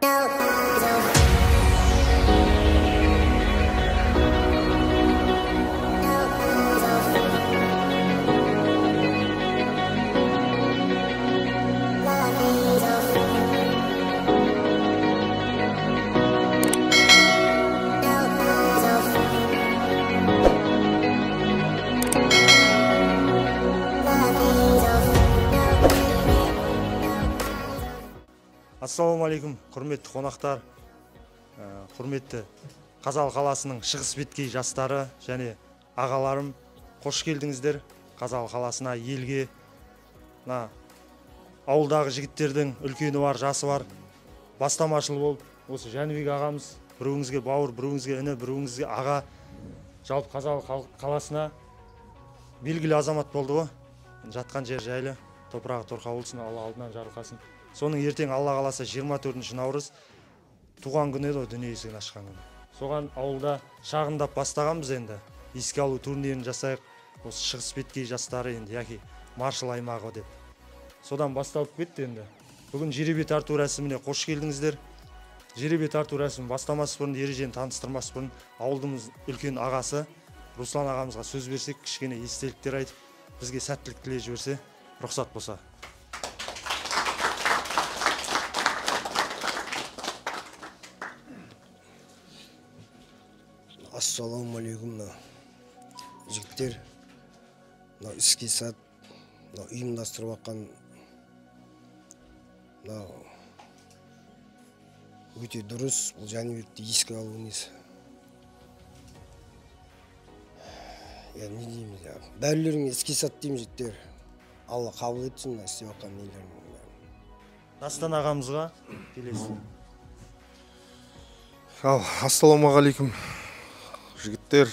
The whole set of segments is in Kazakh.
Ассалаумағалейкум, құрметті қонақтар, құрметті Қазалы қаласының шығыс беткей жастары және ағаларым, қош келдіңіздер Қазалы қаласына, елге. Ауылдағы жігіттердің үлкені бар, жасы бар, бастамашыл болып, осы Жәнібек ағамыз біреуіңізге бауыр, біреуіңізге іні, біреуіңізге аға, жалпы Қазалы қаласына белгілі азамат болды ғой. Жатқан жер жайлы, топырағы торқа болсын, Алла алдынан жарылқасын. Соның ертең Алла қаласа 24 наурыз туған күні еді, дүние есігін ашқан күні. Соған ауылда шағындап бастағанбыз енді. Еске алу турнирін жасайық, осы шығыс беткей жастары енді, яки маршал аймағы деп. Содан басталып кетті енді. Бүгін жеребе тарту рәсіміне қош келдіңіздер. Жеребе тарту рәсімі бастамас бұрын, ережені таныстырмас бұрын, ауылдың үлкен ағасы Руслан ағамызға сөз берсек, кішкене естеліктер айтып, бізге сәттілік тілеп жіберсе, рұқсат болса. Ассалаумағалейкум, жігіттер, іске сәт ұйымдастырып атқан өте дұрыс, бұл Жәнібекті еске алу несі. Не дейміз, бәрілеріңе іске сәт дейміз, жігіттер. Алла қабыл етсін, істеп атқан нелерін. Дастан ағамызға келесін. Ассалаумағалейкум, жігіттер.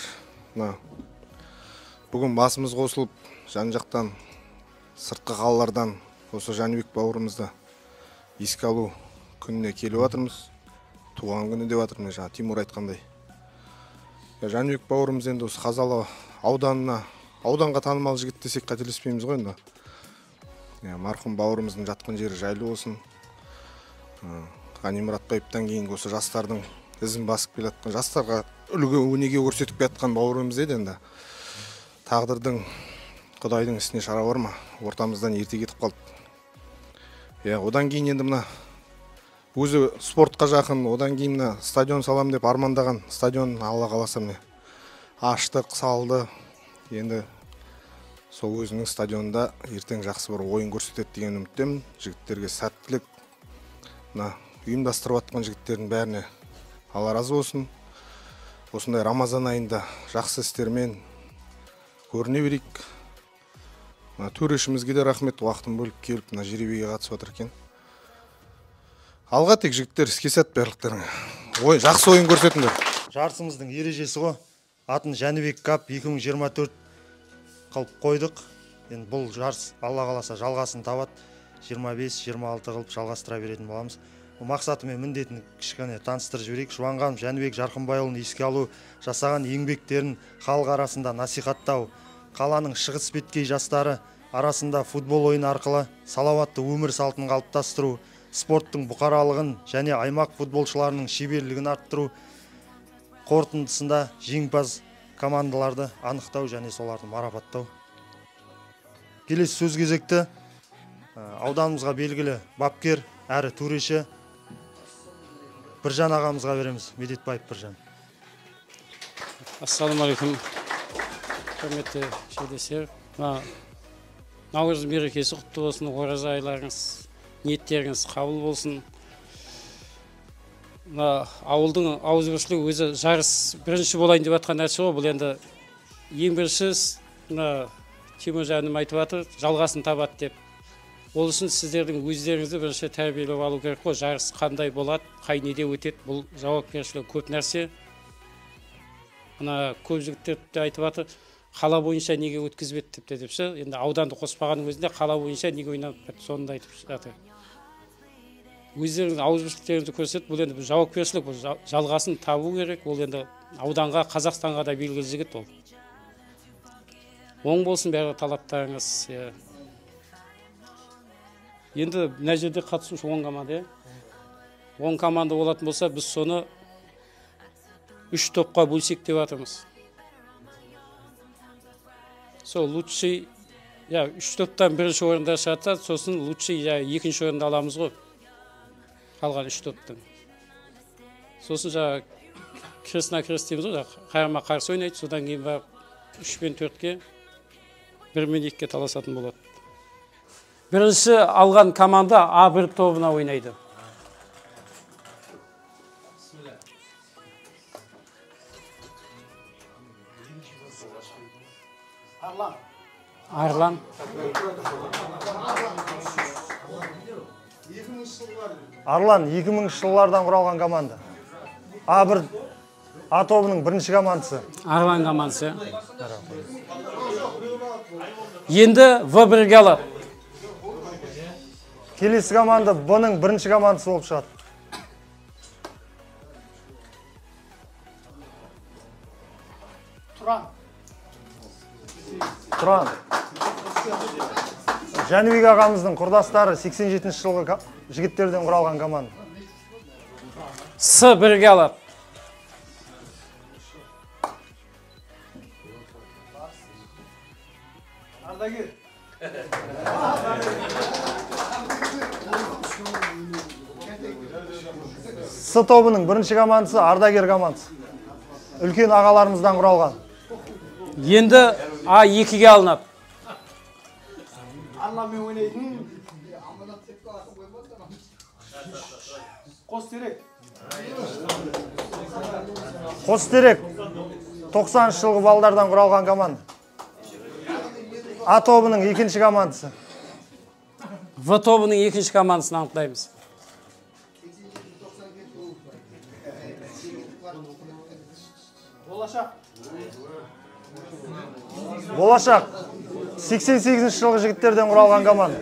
Бүгін басымыз қосылып, жан-жақтан, сыртқы қалалардан осы Жәнібек бауырымызды еске алу күніне келіп жатырмыз. Туған күні деп жатырмыз, Тимур айтқандай. Жәнібек бауырымыз енді осы Қазалы ауданға танымал жігіт десек қателеспейміз ғой енді. Марқұм бауырымыздың жатқан жері жайлы болсын. Ғани Мұратбаевтан кейін осы жастардың ізін басып келе жатқан, жастарға үлгі өнеге көрсетіп келе жатқан бауырымыз еді енді. Тағдырдың, Құдайдың ісіне шара бар ма? Ортамыздан ерте кетіп қалды. Одан кейін енді мына өзі спортқа жақын, одан кейін мына стадион салам деп армандаған стадион Алла қаласа міне аштық, салды. Енді сол өзінің стадионында ертең жақсы бір ойын көрсетеді деген үміттемін. Жігіттерге сәттілік, ұйымдастырып атқан жігіттердің бәріне Алла разы болсын. Осындай Рамазан айында жақсы істермен көріне берейік. Төрешімізге де рахмет, уақытын бөліп келіп, жеребеге қатысып жатыр екен. Алға тек жігіттер, іске сәт барлықтарыңа. Жақсы ойын көрсетіңдер. Жарысымыздың ережесі ғой. Атын Жәнібек Кап 2024 қылып қойдық. Енді бұл жарыс Алла қаласа жалғасын табады. 25-26 қылып жалғастыра беретін боламыз. Мақсаты мен міндетін кішкене таныстырып жіберейік. Шуанған Жәнібек Жарқынбайұлын еске алу, жасаған еңбектерін халық арасында насихаттау, қаланың шығыс беткей жастары арасында футбол ойыны арқылы салауатты өмір салтын қалыптастыру, спорттың бұқаралығын және аймақ футболшыларының шеберлігін арттыру, қорытындысында жеңімпаз командаларды анықтау және соларды марапаттау. Келесі сөз кезекті ауданымызға белгілі бапкер әрі төреші Біржан ағамызға береміз. Медетбаев Біржан. Ассалаумағалейкум, құрметті жерлестер. Наурыз мерекесі құтты болсын, ораза айларыңыз, ниеттеріңіз қабыл болсын. Ауылдың ауызбіршілігі өзі жарыс бірінші болайын деп жатқан нәрсе ғой. Бұл енді ең бірінші Тимур жаным айтып жатыр, жалғасын табады деп. Ол үшін сіздердің өздеріңізді бірінші тәрбиелеп алу керек қой. Жарыс қандай болады, қай неде өтеді, бұл жауапкершілігі көп нәрсе. Көп жігіттер айтып жатыр, қала бойынша неге өткізбеді деп ше. Енді ауданды қоспағанның өзінде қала бойынша неге ойнап соны да айтып жатыр. Өздеріңіздің ауызбіршіліктеріңізді көрсетіп, бұл енді жауапкершілік, бұл жалғасын табу керек. Ол енді ауданға, Қазақстанға да белгілі жігіт ол. Оң болсын бәрі талаптарыңыз. Енді мына жерде қатысушы оңғамады. 10 команда болатын болса, біз соны 3 топқа бөлсек деп жатырмыз. Сол лучший, 3 топтан бірінші орында шығатса, сосын лучший екінші орында аламыз ғой. Қалған 3 топтан. Сосын кресна крест дейміз ғой, қарама қарсы ойнайды, содан кейін барып 3 пен 4-ке, 1 мен 2-ке таласатын болады. Бірінші алған команда А1 тобына ойнайды. Арлан. Арлан 2000 жылдардан құралған команда. А1 А тобының бірінші командасы. Арлан командасы. Енді В1-ге алады. Келесі команда Б-ның бірінші командасы болып шығады. Тұран. Жәнібек ағамыздың құрдастары 87 жылғы жігіттерден құралған команда. С1-ге алады. С тобының бірінші командасы Ардагер командасы. Үлкен ағаларымыздан құралған. Енді А2-ге алынады. Қостерек 90 жылғы балдардан құралған команда. А тобының екінші командасы. В тобының екінші командасын анықтаймыз. Болашақ 88 жылғы жігіттерден құралған команда.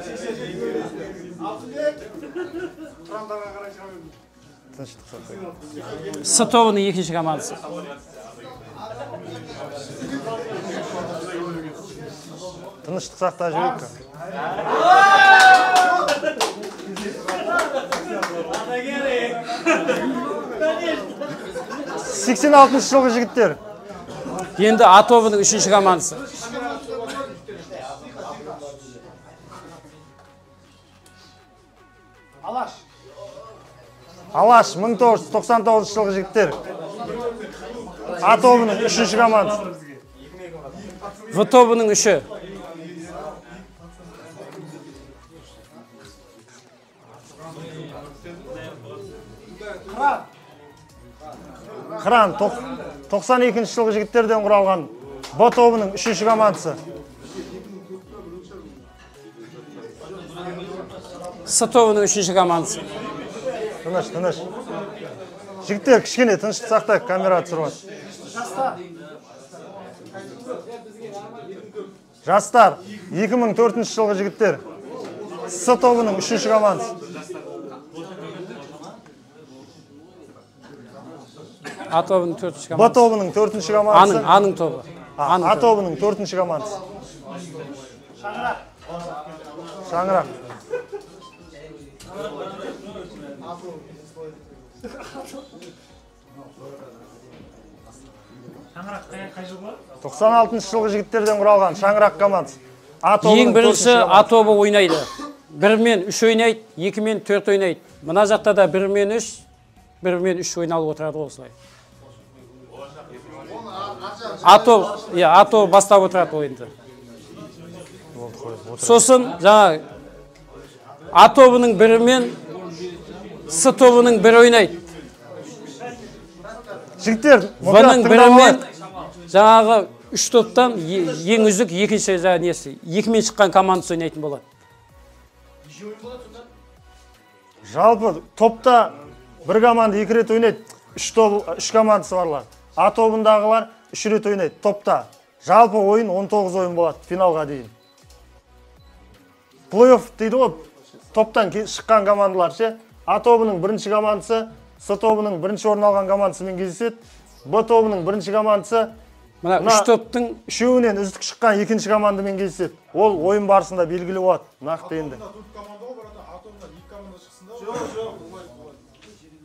С тобының екінші командасы. Тыныштық сақта жүрейік. 86 жылғы жігіттер. Енді А тобының үшінші командасы. Алаш 1999 жылғы жігіттер. А тобының үшінші командасы. В тобының үші. Қыран 92 жылғы жігіттерден құралған Б тобының үшінші командасы. С тобының үшінші командасы. Тыныш. Жігіттер кішкене тыныштық сақтайық, камера түсіріп. Жастар 2004 жылғы жігіттер. С тобының үшінші командасы. А тобының төртінші Б командасы. тобының төртінші командасы. Аның тобы. А тобының төртінші командасы. Шаңырақ. Қай жыл болады? 96 жылғы жігіттерден құралған Шаңырақ командасы. Ең бірінші А тобы ойнайды. 1 мен 3 ойнайды, 2 мен 4 ойнайды. Мына жақта да 1 мен 3, 1 мен 3 ойналып отырады осылай. А тобы бастап отырады ойынды. Сосын жаңа А тобының 1 мен С тобының 1 ойнайды. Жігіттер, В-ның 1 мен жаңағы 3 топтан ең үздік екінші несі 2 мен шыққан командасы ойнайтын болады. Жалпы топта бір команда 2 рет ойнайды. 3 командасы барлар. А тобындағылар 3 рет ойнайды топта. Жалпы ойын 19 ойын болады финалға дейін. Плей-офф дейді ғой, топтан шыққан командалар ше. А тобының бірінші командасы С тобының бірінші орын алған командасымен кездеседі. Б тобының бірінші командасы мына 3 топтың үшеуінен үздік шыққан екінші командамен кездеседі. Ол ойын барысында белгілі болады. Нақты енді.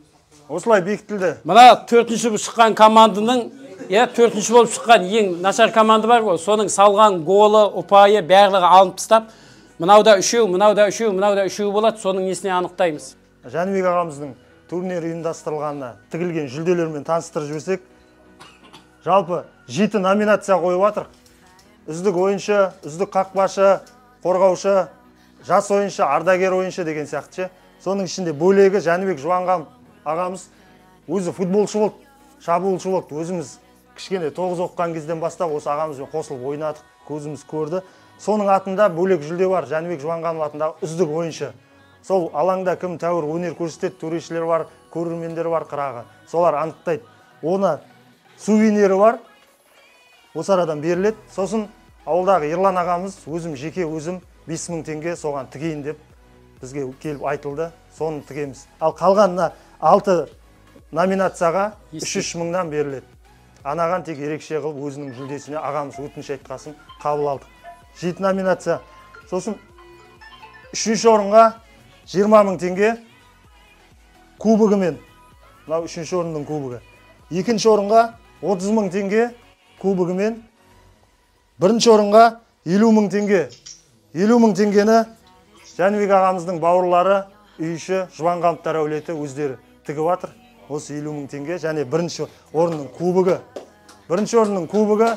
осылай бекітілді. Мына 4-ші болып шыққан команданың, 4-ші болып шыққан ең нашар команда бар ғой, соның салған голы, ұпайы барлығы алынып тастап, мынауда үшеу, мынауда үшеу, мынауда үшеу болады, соның несіне анықтаймыз. Жәнібек ағамыздың турнир ұйымдастырылғанына тігілген жүлделермен таныстырып жіберсек, жалпы 7 номинация қойып жатыр. Үздік ойыншы, үздік қақпашы, қорғаушы, жас ойыншы, ардагер ойыншы деген сияқты. Соның ішінде бөлегі Жәнібек Жуанған ағамыз өзі футболшы болды, шабуылшы болды. Өзіміз кішкене 9 оққан кезден бастап осы ағамызбен қосылып ойнадық, көзіміз көрді. Соның атында бөлек жүлде бар, Жәнібек Жуанғанов атындағы үздік ойыншы. Сол алаңда кім тәуір өнер көрсетеді, төрешілер бар, көрермендер бар қырағы. Солар анықтайды. Оны сувенирі бар, осы арадан беріледі. Сосын ауылдағы Ерлан ағамыз жеке өзім 5000 теңге соған тігейін деп бізге келіп айтылды. Соны тігеміз. Ал қалған 6 номинацияға 3-3 мыңнан беріледі. Анаған тек ерекше қылып өзінің жүлдесіне ағамыз өтініш айтқасын қабыл алдық. 7 номинация. Сосын 3-ші орынға 20 мың теңге кубогымен. Мынау 3-ші орынның кубогы. 2-ші орынға 30 мың теңге кубогымен. 1-ші орынға 50 мың теңге. 50 мың теңгені Жәнібек ағамыздың бауырлары, үйші, Жуанғановтар әулеті өздері тігіп жатыр. Осы 50 мың теңге және 1-ші орынның кубогы. 1-ші орынның кубогы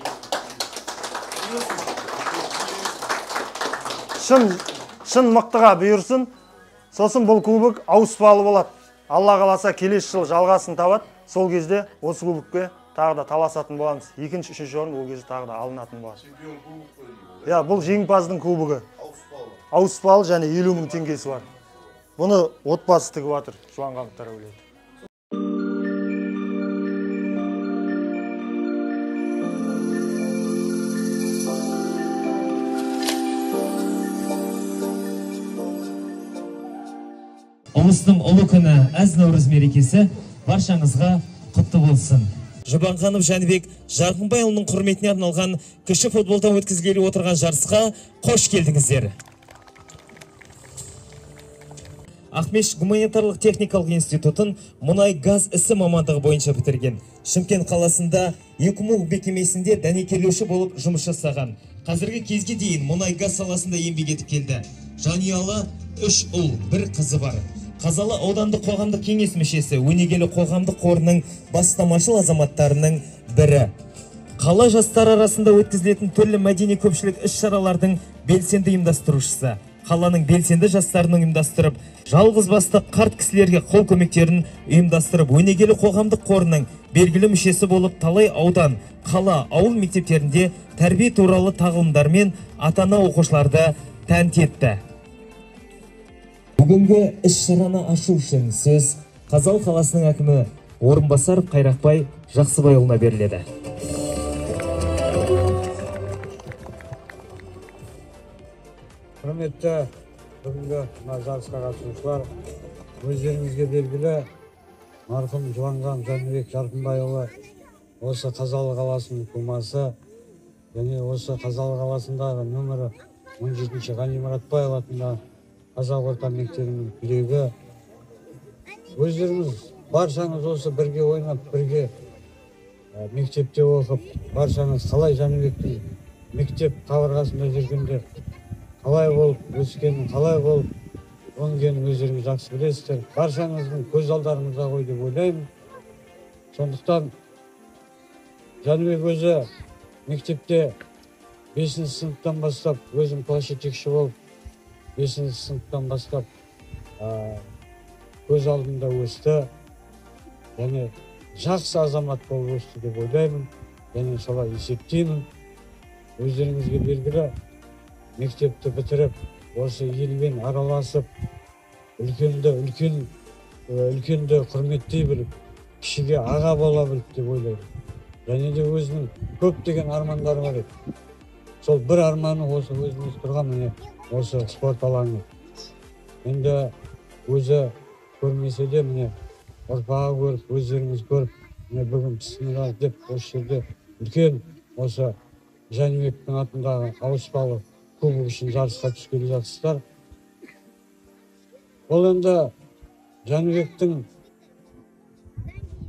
шын мықтыға бұйырсын. Сосын бұл кубок ауыспалы болады. Алла қаласа келесі жыл жалғасын табады. Сол кезде осы кубокке тағы да таласатын боламыз. 2-ші, 3-ші орын ол кезде тағы да алынатын болады. Бұл жеңімпаздың кубогы. Ауыспалы және 50 мың теңгесі бар. Бұны отбасы тігіп жатыр, Жуанғановтар әулеті. Ұлыстың ұлы күні әз Наурыз мерекесі баршаңызға құтты болсын. Жұбанғанов Жәнібек Жарқынбайұлының құрметіне арналған кіші футболдан өткізгелі отырған жарысқа қош келдіңіздер. Ақмеш гуманитарлық техникалық институтын мұнай газ ісі мамандығы бойынша бітірген. Шымкент қаласында ЕКУМУ мекемесінде дәнекерлеуші болып жұмыс жасаған. Қазіргі кезге дейін мұнай газ саласында еңбек етіп келді. Жанұялы 3 ұл, 1 қызы бар. Қазалы аудандық қоғамдық кеңес мүшесі, өнегелі қоғамдық қорының бастамашыл азаматтарының бірі. Қала жастары арасында өткізілетін түрлі мәдени көпшілік іс-шаралардың белсенді ұйымдастырушысы. Қаланың белсенді жастарының ұйымдастырып, жалғыз басты қарт кісілерге қол көмектерін ұйымдастырып, өнегелі қоғамдық қорының белгілі мүшесі болып талай аудан, қала, ауыл мектептерінде тәрбие туралы тағылымдармен ата-ана оқушыларды тәнті етті. Бүгінгі іс-шараны ашу үшін сөз Қазалы қаласының әкімі орынбасар Қайрақбай Жақсыбайұлына беріледі. Құрметті бүгінгі жарысқа қатысушылар, өздеріңізге белгілі марқұм Жуанған Жәнібек Жарқынбайұлы осы Қазалы қаласының тумасы, және осы Қазалы қаласындағы нөмірі 17-ші Ғани Мұратбаев атындағы Қазақ орта мектебінің түлегі. Өздеріңіз баршаңыз осы бірге ойнап, бірге мектепте оқып, баршаңыз қалай Жәнібектің мектеп қабырғасында жүргенде қалай болып өскенін, қалай болып оңгенін өздеріңіз жақсы білесіздер. Баршаңыздың көз алдарыңызда ғой деп ойлаймын. Сондықтан Жәнібек өзі мектепте 5-ші сыныптан бастап өзім класс жетекші болып 5-ші сыныптан бастап көз алдымда өсті, және жақсы азамат болып өсті деп ойлаймын, және солай есептеймін. Өздеріңізге белгілі мектепті бітіріп, осы елмен араласып, үлкенді құрметтей біліп, кішіге аға бола біліп деп ойлаймын. Және де өзінің көптеген армандары бар еді. Сол бір арманы осы өзіміз тұрған міне осы спорт алаңы. Енді өзі көрмесе де міне ұрпағы көріп, өздеріңіз көріп, міне бүгін бісмилла деп осы жерде үлкен осы Жәнібектің атындағы ауыспалы кубок үшін жарысқа түскелі жатсыздар. Ол енді Жәнібектің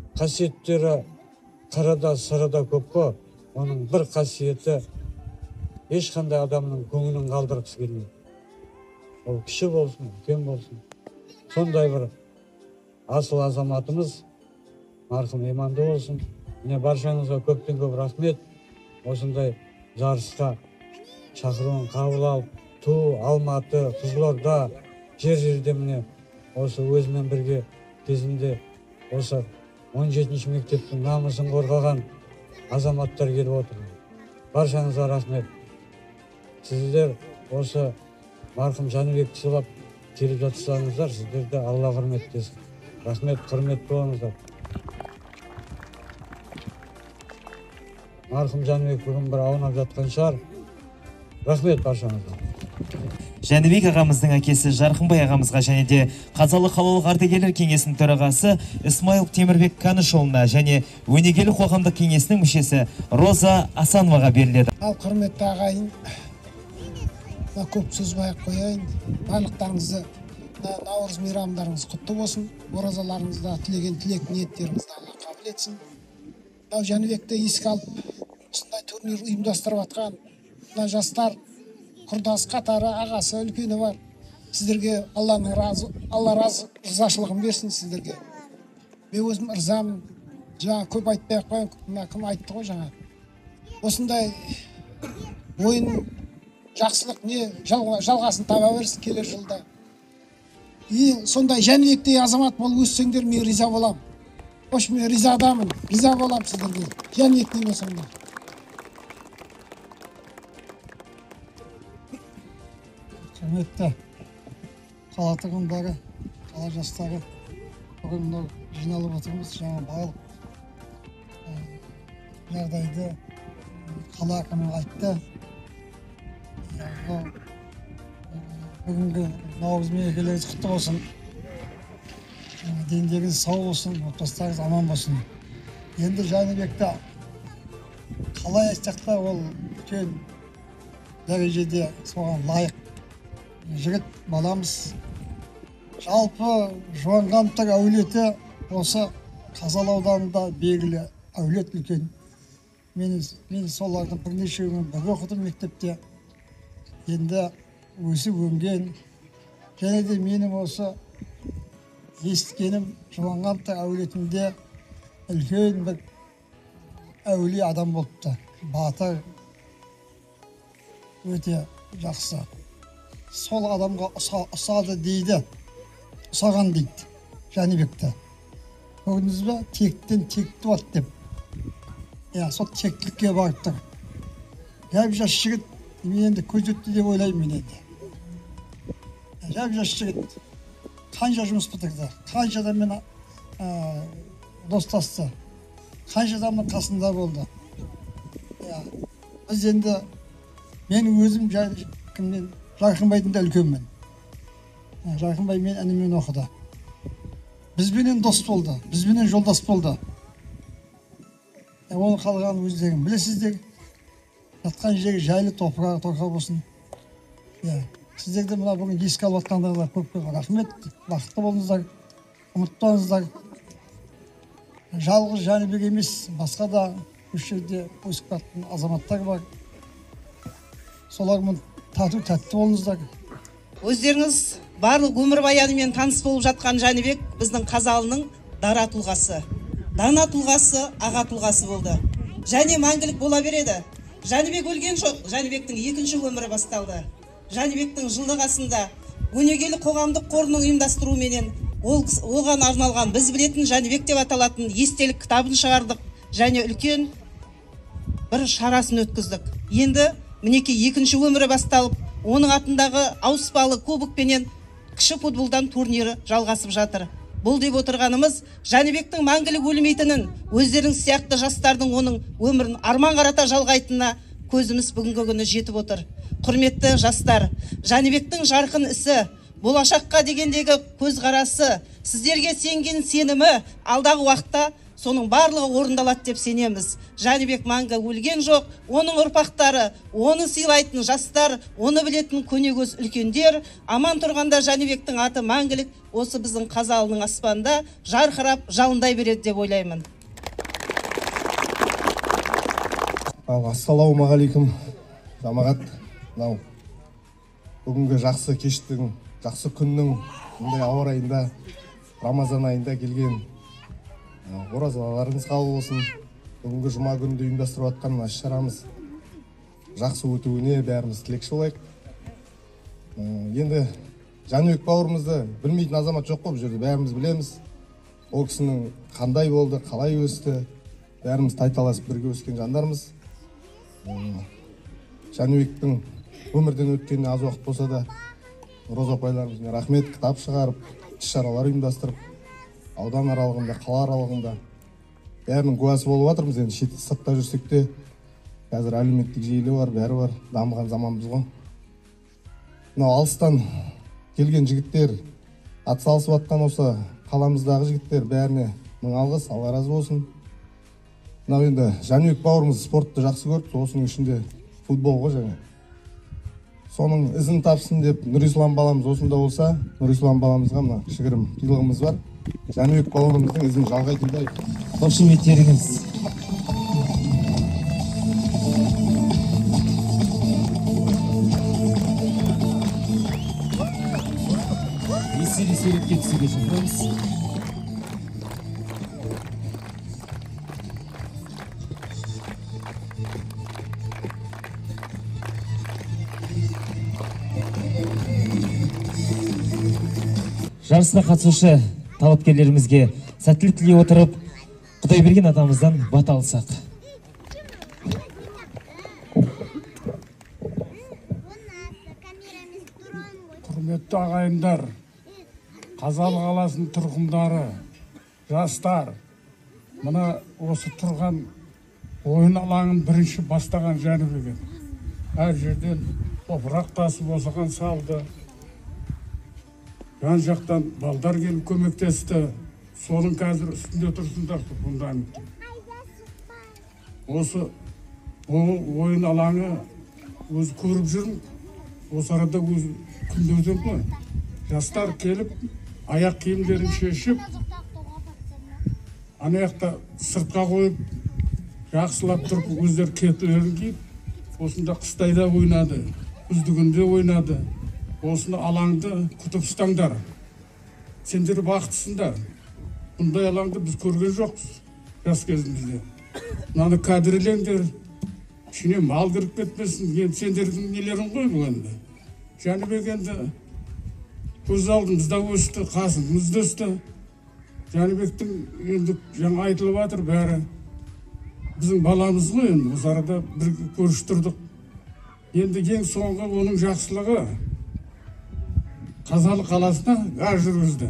қасиеттері қырыда сырыда көп қой. Оның бір қасиеті ешқандай адамның көңілін қалдырғысы келмейді. Ол кіші болсын, үлкен болсын. Сондай бір асыл азаматымыз марқұм иманды болсын. Міне баршаңызға көптен көп рахмет. Осындай жарысқа шақыруын қабыл алып, Ту, Алматы, Қызылорда, жер-жерде міне осы өзімен бірге кезінде осы 17-ші мектептің намысын қорғаған азаматтар келіп отыр. Баршаңызға рахмет. Сіздер осы марқұм Жәнібекті сыйлап келіп жатсаңыздар, сіздерді Алла құрметтесін. Рахмет, құрмет болыңыздар. Марқұм Жәнібек бүгін бір аунап жатқан шығар. Рахмет баршаңызға. Жәнібек ағамыздың әкесі Жарқынбай ағамызға және де Қазалы қалалық ардагерлер кеңесінің төрағасы Исмаил Темірбек Канышұлына және өнегелі қоғамдық кеңесінің мүшесі Роза Асановаға беріледі. Ал құрметті ағайын, көп сөз байып қояйын. Барлықтарыңызды Наурыз мейрамдарыңыз құтты болсын. Оразаларыңызда тілеген тілек ниеттеріңізді Алла қабыл етсін. Жәнібекті еске алып, осындай турнир ұйымдастырып жатқан жастар құрдас қатары, ағасы, үлкені бар. Сіздерге Алла ризашылығын берсін сіздерге. Мен өзім ырзамын. Жаңа көп айтпай қойын, кім айтты ғой жаңа. Осындай ойын жақсылық не жалғасын таба берсін келер жылда. Сондай Жәнібектей азамат болып өссеңдер, мен риза болам. Хош, мен риза адамын, риза болам сіздерге. Жәнібектей болсаңдар. Құрметті қала тұрғындары, қала жастары, бүгін жиналып отырмыз. Жаңа барлық жағдайды қала әкімі айтты. Бүгінгі Наурыз мерекелеріңіз құтты болсын. Дендеріңіз сау болсын, отбасыларыңыз аман болсын. Енді Жәнібекті қалай айтсақта ол үлкен дәрежеде соған лайық жігіт баламыз. Жалпы Жуанғанттар әулеті осы Қазалы ауданында белгілі әулет үлкен. Мен солардың бірнешеуін бірге оқыдым мектепте. Енді өсіп өнген, және де менің осы естігенім Жуанғанттар әулетінде үлкен бір әулие адам болыпты. Батыр, өте жақсы. Сол адамға ұсады дейді, ұсаған дейді Жәнібекті. Көрдіңіз бе? Тектен текті бат деп. Сол тектілікке барып тұр. Жап жас жігіт, мен енді көз өтті деп ойлаймын мен енді. Жап жас жігіт, қанша жұмыс бітірді, қанша адаммен достасты, қанша адамның қасында болды. Біз енді, мен өзім Жарқынбайдың да үлкенмін. Жарқынбай мен әнімен оқыды. Бізбенен дос болды, бізбенен жолдас болды. Оны қалған өздерің білесіздер. Жатқан жері жайлы топырақ болсын. Сіздерді мұна бүгін еске алып атқандарға көп-көп рахмет. Бақытты болыңыздар, ұмытпаңыздар. Жалғыз Жәнібек емес, басқа да осы жерде өсіп жатқан азаматтар бар. Солармен тату-тәтті болыңыздар. Өздеріңіз барлық өмір баянымен таныс болып жатқан Жәнібек біздің Қазалының дара тұлғасы. Дана тұлғасы, аға тұлғасы болды. Және мәңгілік бола береді. Жәнібек өлген жоқ, Жәнібектің екінші өмірі басталды. Жәнібектің жылдығасында өнегелі қоғамдық қорының ұйымдастыруменен оған арналған біз білетін Жәнібек деп аталатын естелік кітабын шығардық. Және үлкен бір шарасын өткіздік. Енді мінекей екінші өмірі басталып, оның атындағы ауыспалы кубокпенен кіші футболдан турнирі жалғасып жатыр. Бұл деп отырғанымыз Жәнібектің мәңгілік өлмейтінін, өздерің сияқты жастардың оның өмірін арман қарата жалғайтынына көзіміз бүгінгі күні жетіп отыр. Құрметті жастар, Жәнібектің жарқын ісі, болашаққа дегендегі көзқарасы, сіздерге сенген сенімі алдағы уақытта соның барлығы орындалады деп сенеміз. Жәнібек мәңгі өлген жоқ, оның ұрпақтары, оны сыйлайтын жастар, оны білетін көнегөз үлкендер, аман тұрғанда Жәнібектің аты мәңгілік осы біздің Қазалының аспанда жарқырап жалындай береді деп ойлаймын. Ассалаумағалейкум, жамағат. Бүгінгі жақсы кештің, жақсы күннің, мұндай ауа райында, Рамазан айында келген оразаларыңыз қабыл болсын. Бүгінгі жұма күнінде ұйымдастырып жатқан іс-шарамыз жақсы өтуіне бәріміз тілекші болайық. Енді Жәнібек бауырымызды білмейтін азамат жоқ қой, бұл жерде бәріміз білеміз. Ол кісінің қандай болды, қалай өсті, бәріміз тайталасып бірге өскен жандармыз. Жәнібектің өмірден өткеніне аз уақыт болса да, Роза апайларымызға рахмет, кітап шығарып, іс-шаралар ұйымдастырып, аудан аралығында, қала аралығында бәрінің куәсі болып жатырмыз. Енді шет сыртта жүрсек те, қазір әлеуметтік желі бар, бәрі бар, дамыған заманбыз ғой. Мынау алыстан келген жігіттер, атсалысып жатқан осы қаламыздағы жігіттер бәріне мың алғыс, Алла разы болсын. Мынау енді Жәнібек бауырымыз спортты жақсы көріп, осының ішінде футбол ғой және. Соның ізін тапсын деп Нұрислам баламыз осында болса, Нұрислам баламызға мына кішігірім сыйлығымыз бар. Жәнібек бауырымыздың ізін жалғайтындай қошеметтеріңіз. Еселі суретке түсуге шақырамыз. Жарысқа қатысушы талапкерлерімізге сәттілік тілей отырып, Құдайберген атамыздан бата алсақ. Құрметті ағайындар, Қазалы қаласының тұрғындары, жастар, мына осы тұрған ойын алаңын бірінші бастаған Жәнібек. Әр жерден топырақ тасып осыған салды. Жан жақтан балдар келіп көмектесті. Соның қазір үстінде тұрсындар фундаментті. Осы ойын алаңы өзі көріп жүрмін. Осы арада өзі күнде өтем ғой. Жастар келіп, аяқ киімдерін шешіп, анаяқта сыртқа қойып, жақсылап тұрып, өздері кетілерін киіп, осында қыстайда ойнады, күздігінде ойнады. Осыны алаңды күтіп ұстаңдар. Сендер бақыттысыңдар. Бұндай алаңды біз көрген жоқпыз жас кезімізде. Мынаны қадірлеңдер, ішіне мал кіріп кетпесін. Енді сендердің нелерің ғой бұл енді. Жәнібек енді көз алдымызда өсті, қасымызда өсті. Жәнібектің енді жаңа айтылып жатыр бәрі. Біздің баламыз ғой енді, осы арада бірге көрісіп тұрдық. Енді ең соңғы оның жақсылығы Қазалы қаласына газ жүргізді.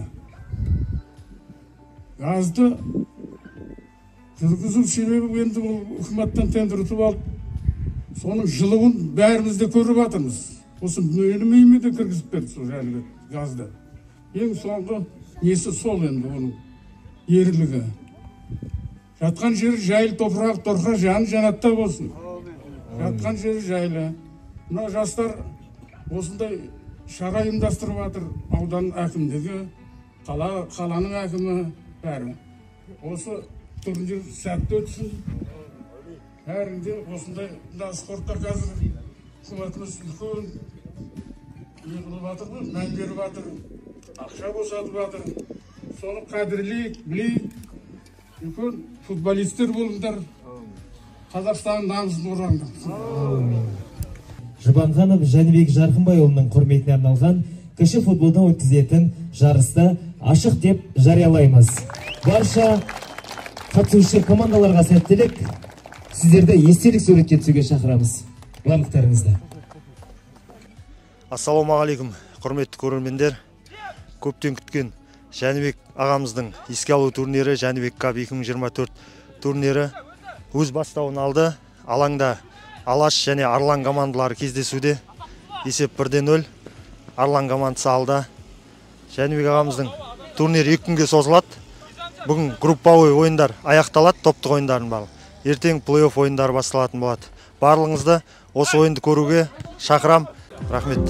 Газды жүргізу себебі енді ол үкіметтен тендер ұтып алып, соның жылуын бәріміз де көріп жатырмыз. Осы менің үйіме де кіргізіп берді сол Жәнібек газды. Ең соңғы несі сол енді оның ерлігі. Жатқан жері жайлы, топырақ, торқа, жаны жанатта болсын. Жатқан жері жайлы. Мына жастар осындай шара ұйымдастырып жатыр. Аудан әкімдігі, қаланың әкімі бәрі. Осы турнир сәтті өтсін. Бәрінде осындай спортта қазір үкіметіміз үлкен неғылып жатыр ғой, мән беріп жатыр, ақша босатып жатыр. Соны қадірлейік, білейік. Үлкен футболистер болыңдар. Қазақстанның намысын ораңдар. Жұбанғанов Жәнібек Жарқынбайұлының құрметіне арналған кіші футболдан өткізетін жарысты ашық деп жариялаймыз. Барша қатысушы командаларға сәттілік, сіздерді естелік суретке түсуге шақырамыз. Барлықтарыңызды. Ассалаумағалейкум, құрметті көрермендер. Көптен күткен Жәнібек ағамыздың еске алу турнирі, Жәнібек Кап 2024 турнирі өз бастауын алды. Алаңда Алаш және Арлан командалары кездесуде. Есеп 1-0. Арлан командасы алды. Жәнібек ағамыздың турнир 2 күнге созылады. Бүгін групповой ойындар аяқталады, топтық ойындардың барлығы. Ертең плей-офф ойындары басталатын болады. Барлығыңызды осы ойынды көруге шақырам. Рахмет.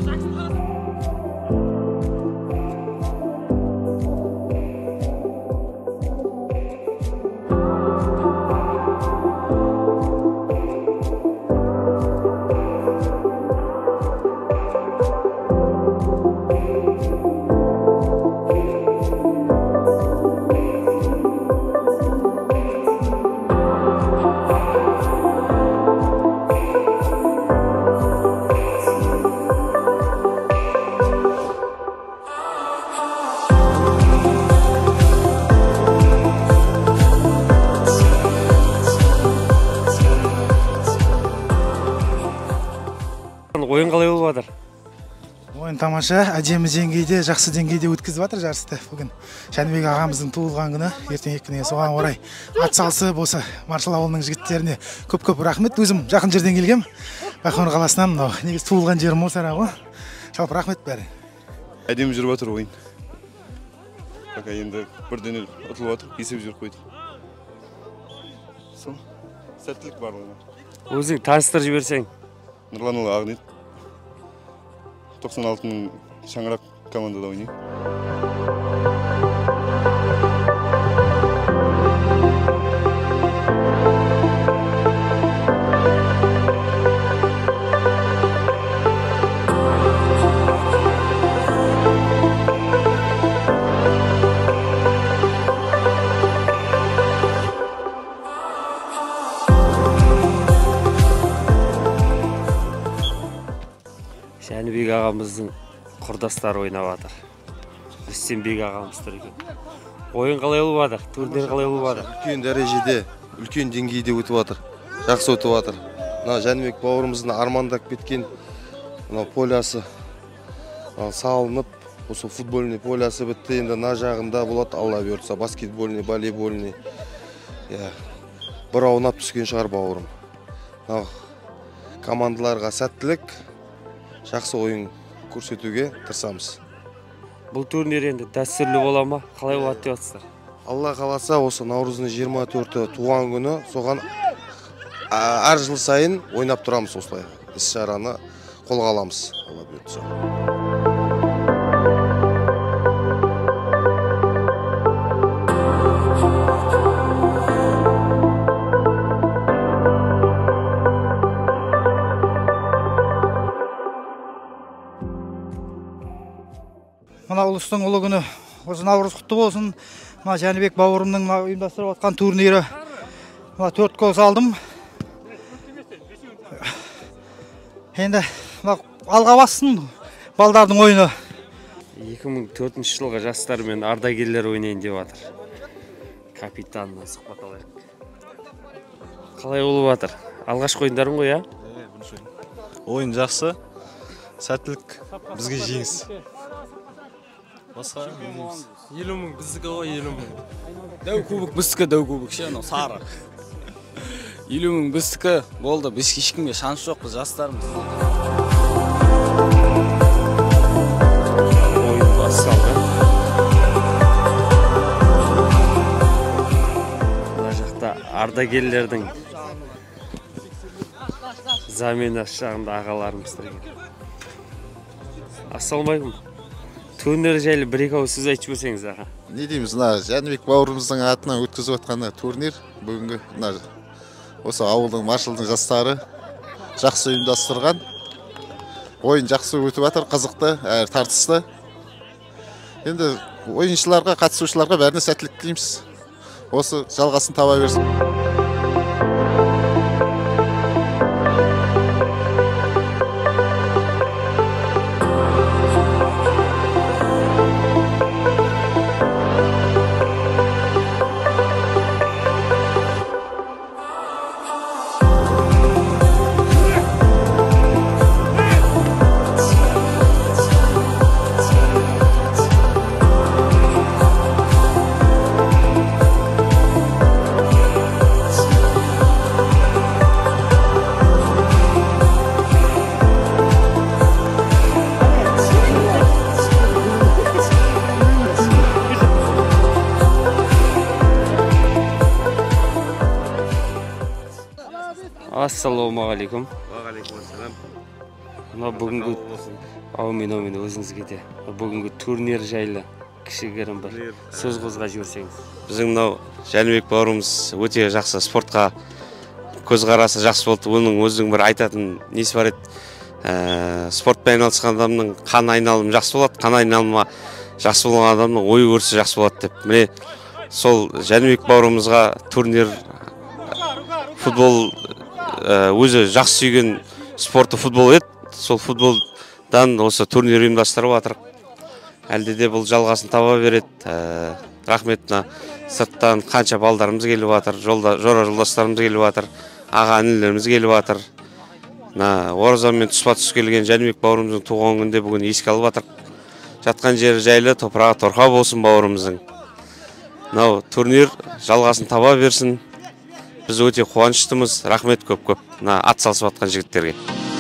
Ойын қалай болып жатыр? Ойын тамаша, әдемі деңгейде, жақсы деңгейде өткізіп жатыр жарысты. Бүгін Жәнібек ағамыздың туылған күні, ертең екіне соған орай атсалысып осы Маршал ауылының жігіттеріне көп-көп рахмет. Өзім жақын жерден келгем. Байқоңыр қаласынан, мынау негізі туылған жерім осы ара ғой. Жалпы рахмет бәрі. Әдемі жүріп жатыр ойын. Пока енді бірден ұтылып жатыр, есеп жүріп қойды. Сол сәттілік барлығына. Өзің таныстырып жіберсең. Нұрланұлы Ағнет. 96-ның шаңырақ командада ойнайды. Жәнібек ағамыздың құрдастары ойнап жатыр. Рүстембек ағамыз тұр екен. Ойын қалай болып жатыр? Турнир қалай болып жатыр? Үлкен дәрежеде, үлкен деңгейде өтіп жатыр. Жақсы өтіп жатыр. Мына Жәнібек бауырымыздың армандап кеткен мына полясы салынып, осы футбольный полясы бітті. Енді мына жағында болады, Алла бұйыртса, баскетбольный, волейбольный. Бір аунап түскен шығар бауырым. Командаларға сәттілік, жақсы ойын көрсетуге тырысамыз. Бұл турнир енді дәстүрлі бола ма? Қалай болады деп жатсыздар? Алла қаласа, осы наурыздың 24-і туған күні, соған әр жыл сайын ойнап тұрамыз осылай. Іс-шараны қолға аламыз. Алла бұйыртса. Мына ұлыстың ұлы күні осы наурыз құтты болсын. Мына Жәнібек бауырымның ұйымдастырып жатқан турнирі. Мына 4 гол салдым. Енді алға бассын балдардың ойыны. 2004 жылғы жастармен ардагерлер ойнайын деп жатыр. Капитанына сұхбат алайық. Қалай болып жатыр? Алғашқы ойындарын ғой, Ойын жақсы. Сәттілік бізге жеңіс. Басқа 50 мың біздікі ғой, 50 мың. Дәу кубок біздікі, дәу кубок ше, анау сары. 50 мың біздікі болды, біз ешкімге шанс жоқ, біз жастармыз. Ойын басталды. Мына жақта ардагерлердің замена шағында ағаларымыз тұр екен. Ассалаумағалейкум. Турнир жайлы бір-екі ауыз сөз айтып берсеңіз, аға. Не дейміз, мына Жәнібек бауырымыздың атынан өткізіп жатқан турнир бүгінгі осы ауылдың маршалдың жастары жақсы ұйымдастырған. Ойын жақсы өтіп жатыр, қызықты, әрі тартысты. Енді ойыншыларға, қатысушыларға бәріне сәттілік тілейміз. Осы жалғасын таба берсін. Ассалаумағалейкум. Уағалейкумассалам. Мына бүгінгі аумин өзіңізге де бүгінгі турнир жайлы кішігірім бір сөз қозға жіберсеңіз. Біздің мынау Жәнібек бауырымыз өте жақсы спортқа көзқарасы жақсы болды. Оның өзінің бір айтатын несі бар еді. Спортпен айналысқан адамның қан айналымы жақсы болады, қан айналымы жақсы болған адамның ой өрісі жақсы болады деп. Міне сол Жәнібек бауырымызға турнир футбол өзі жақсы сүйген спорты футбол еді. Сол футболдан осы турнир ұйымдастырып жатыр. Әлде де бұл жалғасын таба береді. Рахметна сырттан қанша балдарымыз келіп жатыр, жора жолдастарымыз келіп жатыр, аға інілеріміз келіп жатыр. Оразамен тұспа-тұс келген Жәнібек бауырымыздың туған күнде бүгін еске алып жатыр. Жатқан жері жайлы, топырағы торқа болсын бауырымыздың. Мынау турнир жалғасын таба берсін. Біз өте қуаныштымыз. Рахмет көп-көп. Ат салысып жатқан жігіттерге.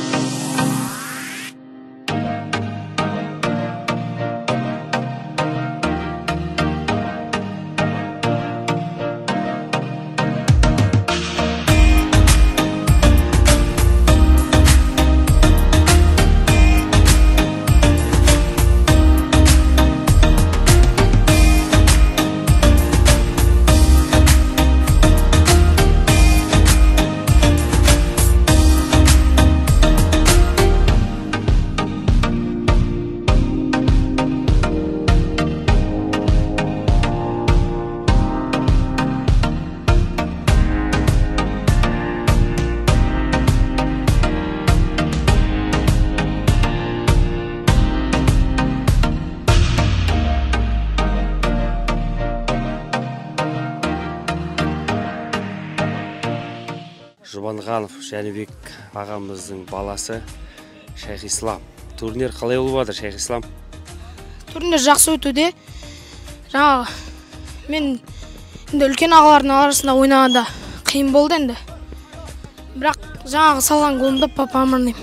Жұбанғанов Жәнібек ағамыздың баласы Шайх Ислам. Турнир қалай болып жатыр, Шайх Ислам? Турнир жақсы өтуде. Жаңағы мен үлкен ағалардың арасында ойнағанда қиын болды енді. Бірақ жаңағы салған голымды папам арнаймын.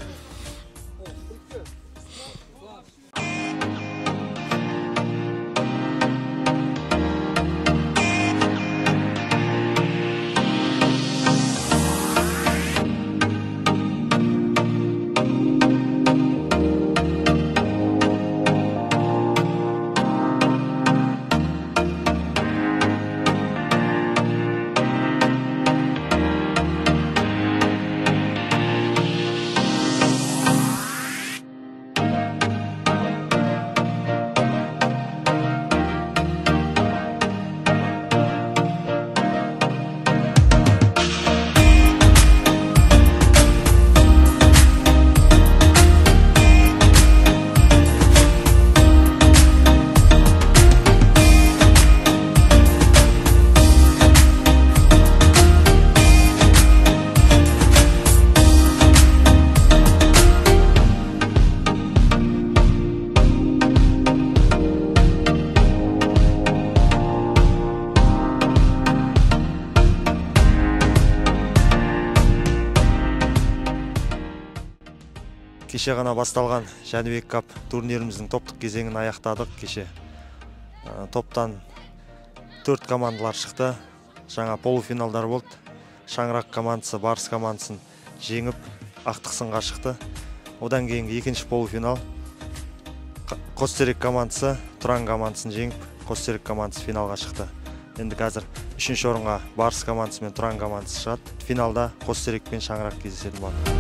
Кеше ғана басталған Жәнібек кап турниріміздің топтық кезеңін аяқтадық. Кеше топтан 4 командалар шықты. Жаңа полуфиналдар болды. Шаңырақ командасы Барыс командасын жеңіп, ақтық сынға шықты. Одан кейінгі екінші полуфинал Қостерек командасы Тұран командасын жеңіп, Қостерек командасы финалға шықты. Енді қазір 3-ші орынға Барыс командасы мен Тұран командасы шығады. Финалда Қостерек пен Шаңырақ кездесетін болады.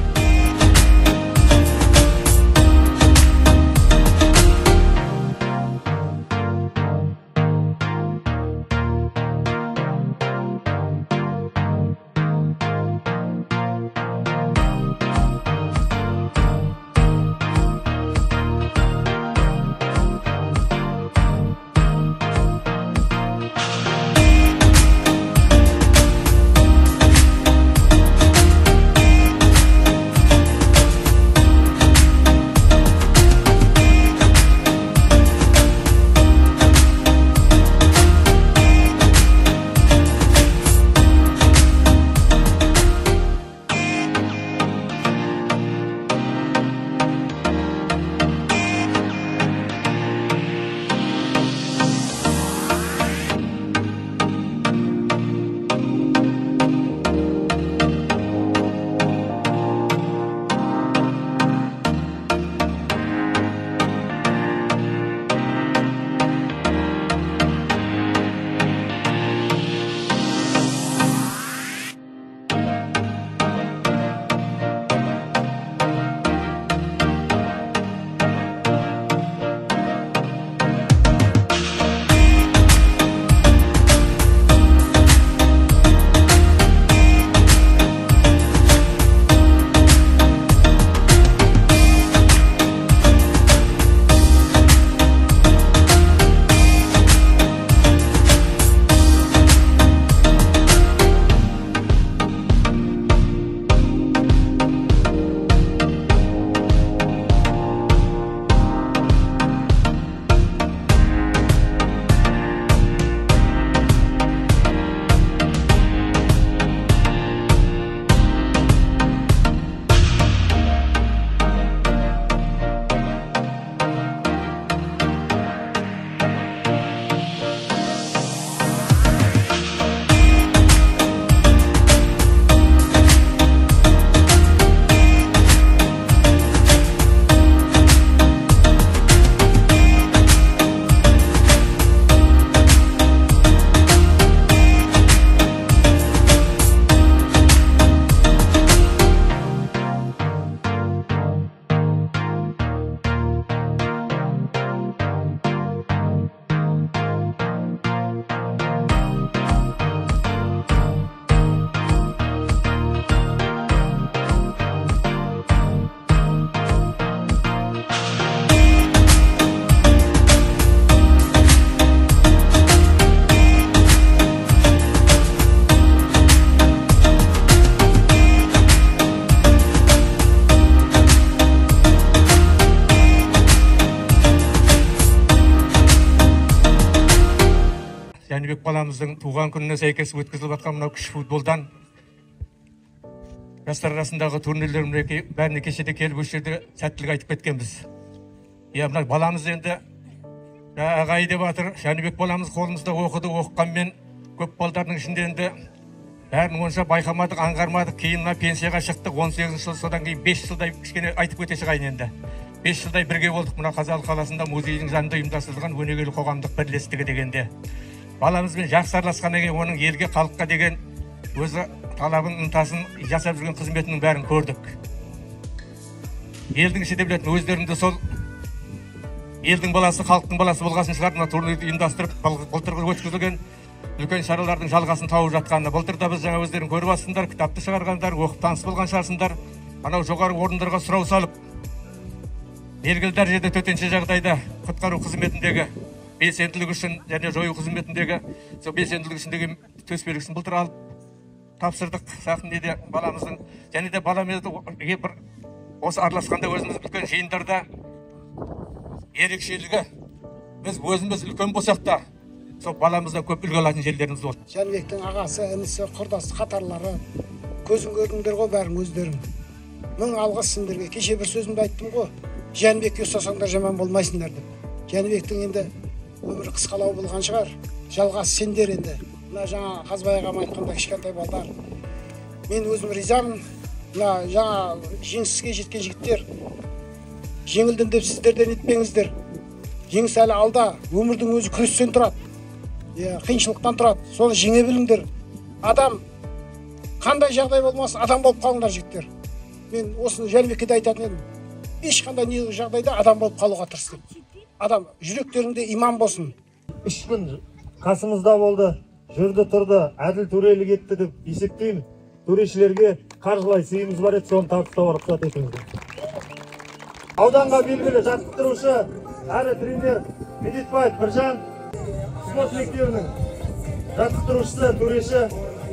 ағамыздың туған күніне сәйкес өткізіліп жатқан мынау кіші футболдан жастар арасындағы турнирлердің бәріне кешеде келіп осы жерде сәттілік айтып кеткенбіз. Иә, мына баламыз енді ағай деп жатыр. Жәнібек баламыз қолымызда оқыды, оқығанмен көп балдардың ішінде енді бәрін онша байқамадық, аңғармадық. Кейін мына пенсияға шықтық, 18 жыл, содан кейін 5 жылдай кішкене айтып кете шығайын енді. 5 жылдай бірге болдық мына Қазалы қаласында музейдің жанында ұйымдастырылған өнегелі қоғамдық бірлестігі дегенде. Баламызбен жақсы араласқаннан кейін оның елге, халыққа деген өзі талабын, ынтасын, жасап жүрген қызметінің бәрін көрдік. Елдің ішінде білетін өздерінде сол елдің баласы, халықтың баласы болғасын шығар, мына турнирді ұйымдастырып, былтырғы өткізілген үлкен шаралардың жалғасын тауып жатқанына. Былтырда біз жаңа өздерің көріп жатсыңдар, кітапты шығарғандар, оқып таныс болған шығарсыңдар. Анау жоғары орындарға сұрау салып, белгілі дәрежеде төтенше жағдайда құтқару қызметіндегі белсенділік үшін және жою қызметіндегі сол белсенділік үшіндегі төсбелгісін былтыр алып тапсырдық. Сақын неде баламыздың және де баламызды бір осы араласқанда өзіміз үлкен жиындарда ерекшелігі біз өзіміз үлкен болсақ та сол баламыздан көп үлгі алатын жерлеріміз болды. Жәнібектің ағасы, інісі, құрдасы, қатарлары көзін көрдіңдер ғой бәрің өздерің. Мың алғыс сендерге. Кеше бір сөзімді айттым ғой. Жәнібекке ұстасаңдар жаман болмайсыңдар деп. Жәнібектің енді өмірі қысқалау болған шығар. Жалғасы сендер енді. Мына жаңа Қазбай ағам айтқанда кішкентай балдар. Мен өзім ризамын. Мына жаңа жеңіске жеткен жігіттер. Жеңілдім деп сіздерден етпеңіздер. Жеңіс әлі алда. Өмірдің өзі күрестен тұрады. Қиыншылықтан тұрады. Соны жеңе біліңдер. Адам қандай жағдай болмасын, адам болып қалыңдар жігіттер. Мен осыны Жәнібекке де айтатын едім. Ешқандай неғи жағдайда адам болып қалуға тырыс деп. Адам жүректеріңде иман болсын. 3 күн қасымызда болды, жүрді тұрды, әділ төрелік етті деп есептеймін. Төрешілерге қаржылай сыйымыз бар еді, соны табыстауға рұқсат етіңіздер. Ауданға белгілі жаттықтырушы әрі тренер Медетбаев Біржан, спорт мектебінің жаттықтырушысы төреші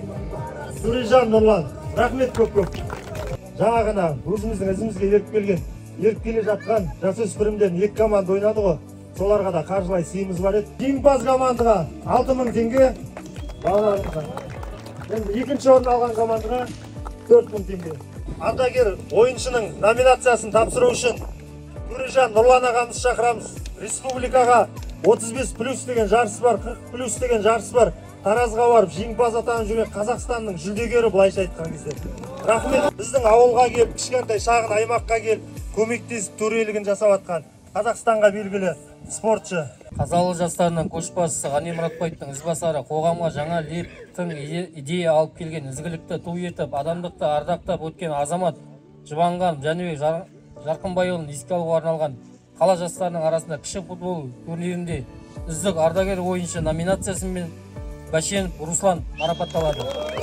Сүрежан Нұрлан. Рахмет көп-көп. Жаңа ғана өзіміздің ізімізге еріп келе жатқан жасөспірімден 2 команда ойнады ғой. Соларға да қаржылай сыйымыз бар еді. Жеңімпаз командаға 6000 теңге, балаларымызға. Енді екінші орын алған командаға 4000 теңге. Ардагер ойыншының номинациясын тапсыру үшін Сүрежан Нұрлан ағамыз шақырамыз. Республикаға 35+ деген жарыс бар, 40+ деген жарыс бар. Таразға барып жеңімпаз атанып жүрген Қазақстанның жүлдегері былайша айтқан кезде. Рахмет. Біздің ауылға келіп, кішкентай шағын аймаққа келіп, көмектесіп төрелігін жасап атқан Қазақстанға белгілі спортшы. Қазалы жастарының көшбасшысы Ғани Мұратбаевтың ізбасары қоғамға жаңа лептің идея алып келген, ізгілікті ту етіп, адамдықты ардақтап өткен азамат Жұбанған Жәнібек Жарқынбайұлын еске алуға арналған қала жастарының арасында кіші футбол турнирінде үздік ардагер ойыншы номинациясымен Бәшенов Руслан марапатталады.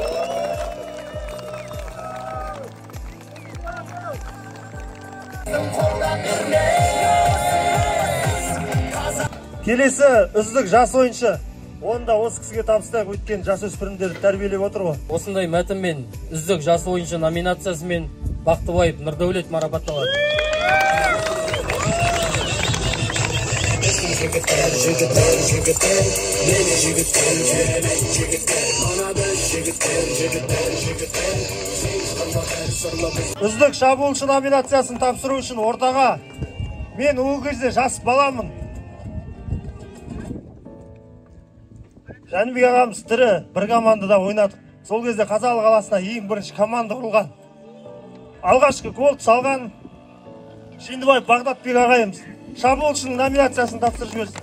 Келесі үздік жас ойыншы. Оны да осы кісіге табыстайық, өткен жасөспірімдерді тәрбиелеп отыр ғой. Осындай мәтінмен үздік жас ойыншы номинациясымен Бақтыбаев Нұрдәулет марапатталады. Үздік шабуылшы номинациясын тапсыру үшін ортаға мен ол кезде жас баламын. Жәнібек ағамыз тірі бір командада ойнадық. Сол кезде Қазалы қаласына ең бірінші команда құрылған. Алғашқы голды салған Шендібаев Бағдатбек ағайымыз. Шабуылшының номинациясын тапсырып жіберсін.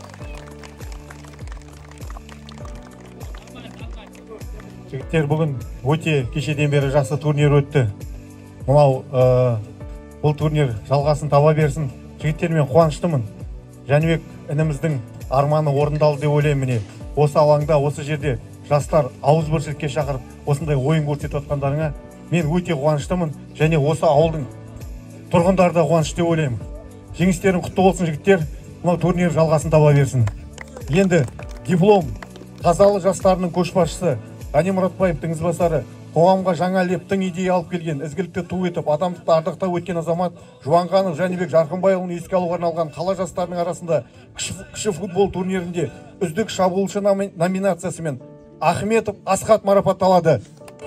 Жігіттер, бүгін өте кешеден бері жақсы турнир өтті. Мынау бұл турнир жалғасын таба берсін. Жігіттермен қуаныштымын. Жәнібек ініміздің арманы орындалды деп ойлаймын. Міне осы алаңда, осы жерде жастар ауызбіршілікке шақырып, осындай ойын көрсетіп отқандарыңа мен өте қуаныштымын. Және осы ауылдың тұрғындары да қуанышты деп ойлаймын. Жеңістерің құтты болсын жігіттер. Мынау турнир жалғасын таба берсін. Енді диплом Қазалы жастарының көшбасшысы Ғани Мұратбаевтың ізбасары қоғамға жаңа лептің идея алып келген, ізгілікті ту етіп, адамдықты ардақтап өткен азамат Жұбанғанов Жәнібек Жарқынбайұлын еске алуға арналған қала жастарының арасында кіші футбол турнирінде үздік шабуылшы номинациясымен Ахметов Асхат марапатталады.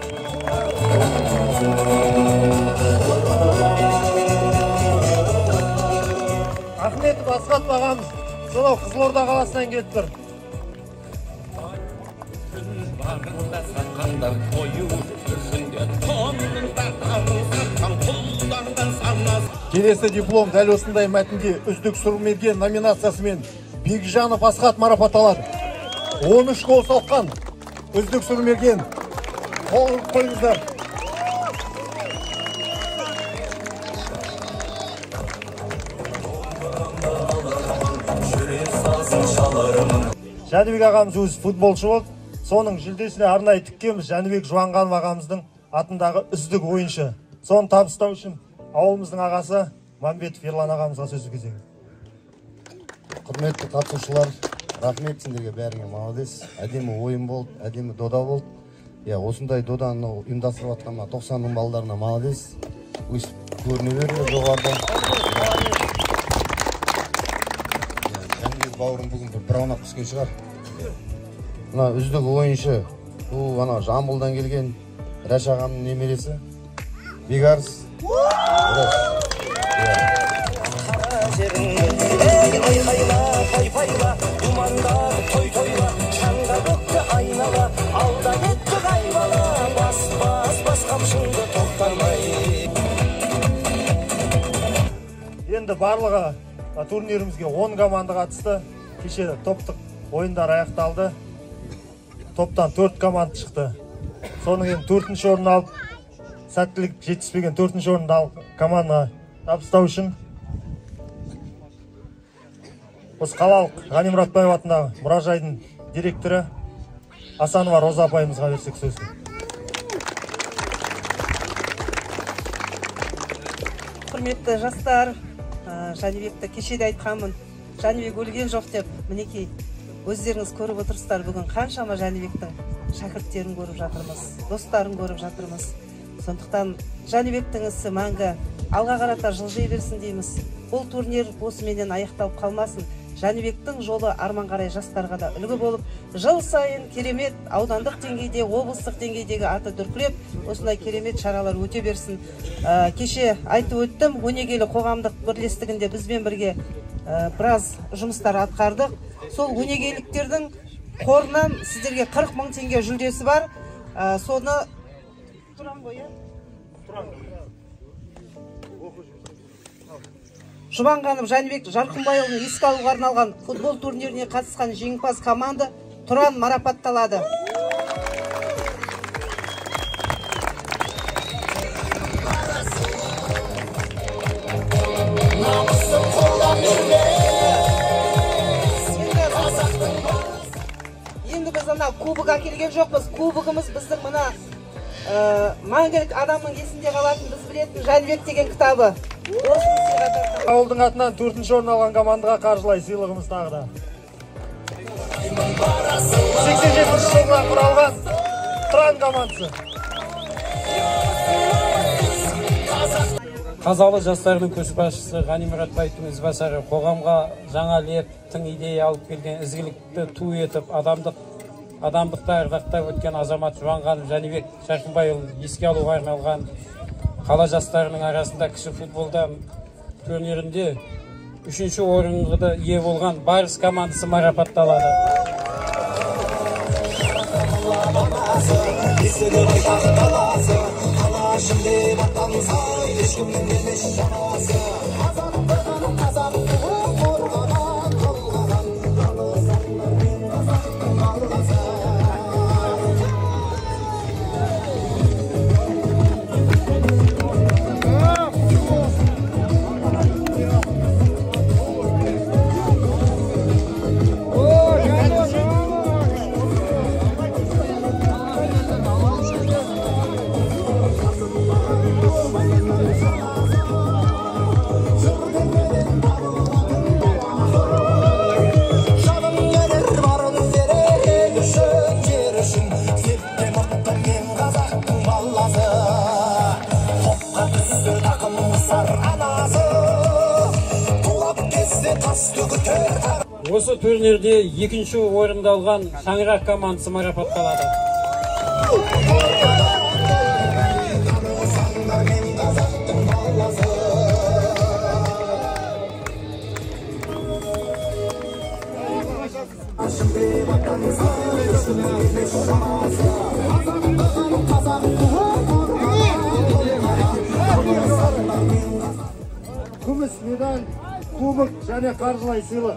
Ахметов Асхат ағамыз сонау Қызылорда қаласынан келіп тұр. Келесі диплом дәл осындай мәтінде үздік сұрмерген номинациясымен Бекжанов Асхат марапатталады. 13 гол соққан үздік сұрмерген. Қол қойыңыздар. Жәнібек ағамыз өзі футболшы болды. Соның жүлдесіне арнайы тіккенбіз Жәнібек Жұбанғанов ағамыздың атындағы үздік ойыншы. Соны табыстау үшін ауылымыздың ағасы Мамбетов Ерлан ағамызға сөз кезегі. Құрметті қатысушылар, рахмет сендерге бәріңе, молодец. Әдемі ойын болды, әдемі дода болды. Осындай доданы ұйымдастырып жатқанына 90-ның балдарына молодец. Өсіп көріне берді жоғарыда. Жәнібек бауырым бүгін бір аунақ түскен шығар. Мына үздік ойыншы, бұл ана Жамбылдан келген Рәш ағамның немересі. Бегарс. Енді барлығы турнирімізге 10 команда қатысты. Кеше топтық ойындар аяқталды. Топтан 4 команда шықты. Соның ең 4-ші орын алып, сәттілік жетіспеген 4-ші орынды алып команда табыстау үшін осы қалалық Ғани Мұратбаев атындағы мұражайдың директоры Асанова Роза апайымызға берсек сөзді. Құрметті жастар, Жәнібекті кешеде айтқанмын, Жәнібек өлген жоқ деп, мінекей өздеріңіз көріп отырсыздар, бүгін қаншама Жәнібектің шәкірттерін көріп жатырмыз, достарын көріп жатырмыз. Сондықтан Жәнібектің ісі мәңгі алға қарата жылжи берсін дейміз. Бұл турнир осыменен аяқталып қалмасын. Жәнібектің жолы арман қарай жастарға да үлгі болып, жыл сайын керемет аудандық деңгейде, облыстық деңгейдегі аты дүркіреп, осындай керемет шаралар өте берсін. Кеше айтып өттім, өнегелі қоғамдық бірлестігінде бізбен бірге біраз жұмыстар атқардық. Сол өнегеліктердің қорынан сіздерге 40 мың теңге жүлдесі бар. Соны Жұбанғанов Жәнібек Жарқынбайұлын еске алуға арналған футбол турниріне қатысқан жеңімпаз команда Тұран марапатталады. Енді біз ана кубок әкелген жоқпыз. Кубогымыз біздің мына мәңгілік адамның есінде қалатын, біз білетін Жәнібек деген кітабы. Ауылдың атынан 4-ші орын алған командаға қаржылай сыйлығымыз тағы да. 87-ші жылдан құралған Тұран командасы. Қазалы жастардың көшбасшысы Ғани Мұратбаевтың ізбасары қоғамға жаңа лептің идея алып келген, ізгілікті ту етіп, адамдықты ардақтап өткен азамат Жұбанғанов Жәнібек Жарқынбайұлын еске алуға арналған қала жастарының арасында кіші футболдан турнирінде 3-ші орынға ие болған Барыс командасы марапатталады. Осы турнирде екінші орынды алған Шаңырақ командасы марапатталады. Күміс медаль, кубок және қаржылай сыйлық.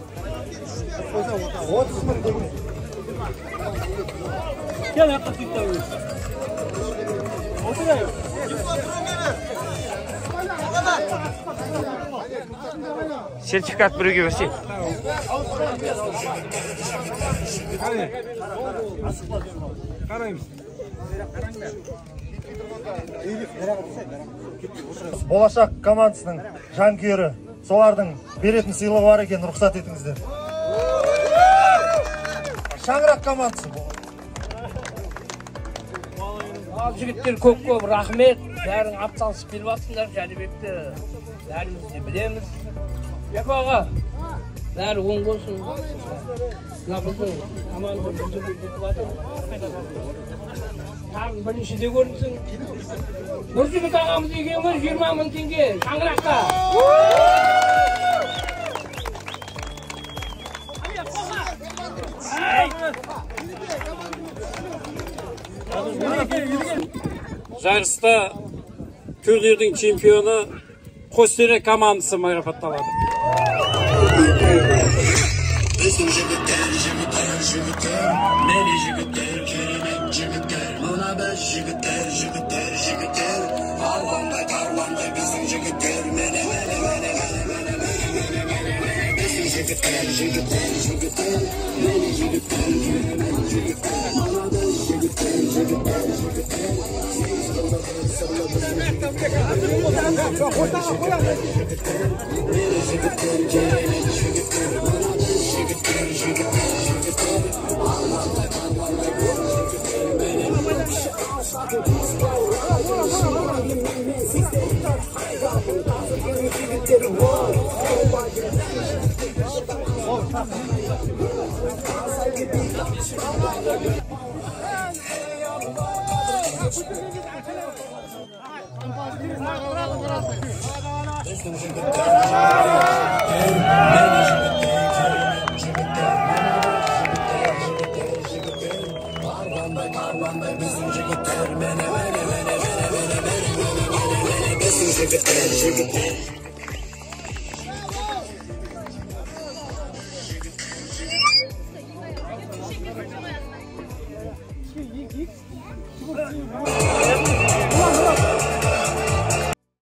30 мың теңге. Gel yakın tutalım. Oturayım. Sertifikat bürüge versin. Болашақ командасының жанкүйері, солардың беретін сыйлығы бар екен, рұқсат етіңіздер. Шаңырақ командасы бұл. Жігіттер көп рахмет. Бәрің атсалысып келіп жатсыңдар. Жәнібекті бәріміз де білеміз. Япа аға, бәрі оң болсын. Мына біздің команда бізді кетіп жатыр. Тағы біріншіде көрінсін. Нұржігіт ағамыз екеуміз 20 мың теңге Шаңыраққа. Жарыста турнирдің чемпионы Қостерек командасы марапатталады. Біздің жігіттер, мені жігіттер, керемет жігіттер, мына біз жігіттер, алғандай тарландай біздің жігіттер, мені, біздің жігіттер, мені жігіттер, керемет жігіттер, мына біз жігіттер.